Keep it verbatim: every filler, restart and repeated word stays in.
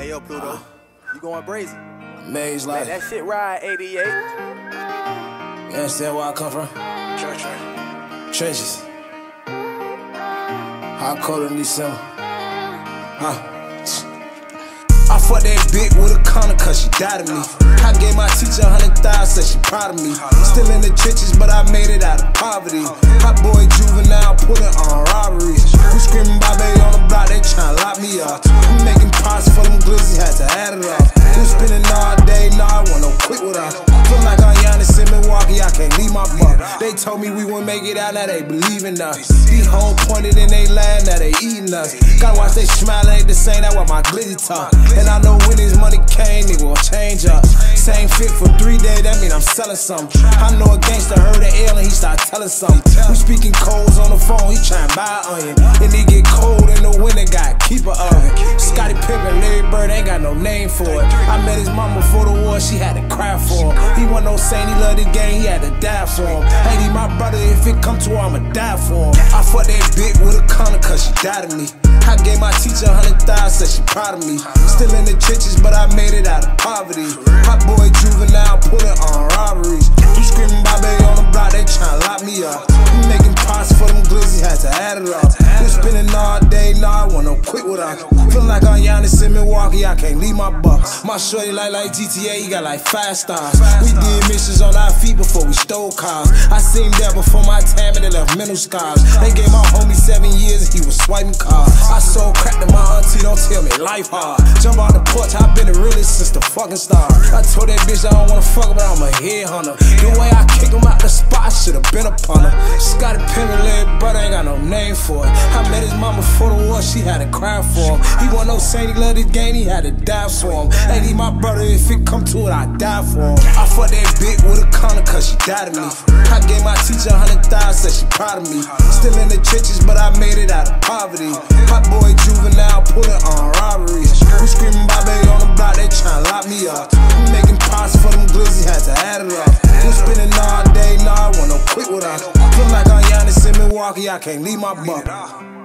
Hey, yo, Pluto, uh, you going brazen. Maze like that shit ride, eighty-eight. You understand where I come from? Church, church. Trenches. Hot cold in December. Huh? I fucked that bitch with a condom cause she died of me. I gave my teacher a hundred thousand, said she proud of me. Still in the trenches, but I made it out of poverty. Hot boy juvenile, pulling on robberies. Who screaming Bobby on the block, they tryna lock me up. Who making pots for them glizzy, had to add it up. Who spending all day, nah, I want no quit with her. Feel like I'm Giannis in Milwaukee, I can't leave my buck. They told me we wouldn't make it out, now they believe in us. These hoes pointed in they land, now they eating us. Gotta watch they smile, ain't the same, that's why my glizzy talk. And I know when this money came, it will change up. Same fit for three days, that mean I'm selling something. I know a gangster heard an L and he start telling something. We speaking codes on the phone, he trying to buy an onion. And he get cold in the winter, got keep a oven. Scottie Pippen, Larry Bird, ain't got no name for it. I met his mama before the war, she had to cry for him. He wasn't no saint, he loved the game, he had to die for him. Hey, he my brother, if it come to her, I'ma die for him. I fucked that bitch with a condom cause she died of me. I gave my teacher a hundred thousand, said she proud of me. Still in the trenches, but I made it out of poverty. Hot boy juvenile, pulling on robberies. You screaming Bobby on the block, they tryna lock me up. You making pots for them glizzy, had to add it up. You spending all day, nah, I want no quit with her. Feel like I'm Giannis in Milwaukee, I can't leave my bucks. My shorty like like G T A, he got like five stars. We did missions on our feet before we stole cars. I seen that before my time and they left mental scars. They gave my homie seven years and he was swiping cars. I sold crack to my auntie, don't tell me life hard. Jump out the porch, I been the realest since the fucking start. I told that bitch I don't wanna fuck her, but I'm a headhunter. The way I kick him out the spot, I should've been upon her. Scottie Pippen, Larry Bird, ain't got no name for it. I met his mama before the war, she had to cry for him. He wasn't no saint, he loved his game, he had to die for him. Ain't he my brother, if it come to it, I die for him. I fucked that bitch with a condom cause she died of me. I gave my teacher a hundred thousand, said she proud of me. Still in the trenches, but I made it out of poverty. Hot boy juvenile, pulling on robberies. Who screaming Bobby on the block, they tryna lock me up. Who making pots for them glizzy, had to add it up. Who spending all day, nah, I want no quit with her. Feel like I'm Giannis in Milwaukee, I can't leave my buck.